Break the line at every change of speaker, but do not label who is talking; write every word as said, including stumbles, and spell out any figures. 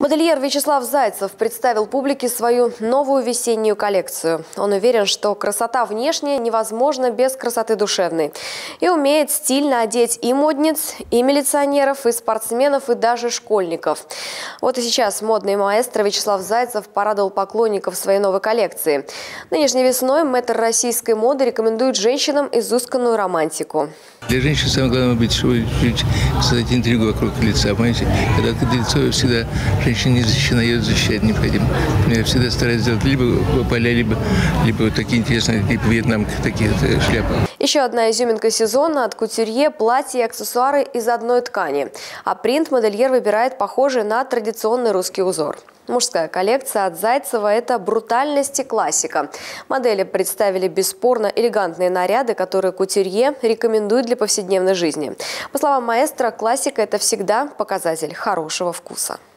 Модельер Вячеслав Зайцев представил публике свою новую весеннюю коллекцию. Он уверен, что красота внешняя невозможна без красоты душевной. И умеет стильно одеть и модниц, и милиционеров, и спортсменов, и даже школьников. Вот и сейчас модный маэстро Вячеслав Зайцев порадовал поклонников своей новой коллекции. Нынешней весной мэтр российской моды рекомендует женщинам изысканную романтику.
Для женщин самое главное быть, чтобы создать интригу вокруг лица. Понимаете, когда лицо всегда женщина не защищена, ее защищать необходимо. Я всегда стараюсь сделать либо поля, либо, либо вот такие интересные, типа вьетнамки, такие вот шляпы.
Еще одна изюминка сезона от кутюрье – платья и аксессуары из одной ткани. А принт модельер выбирает похожий на традиционный русский узор. Мужская коллекция от Зайцева – это брутальность и классика. Модели представили бесспорно элегантные наряды, которые кутюрье рекомендует для повседневной жизни. По словам маэстро, классика – это всегда показатель хорошего вкуса.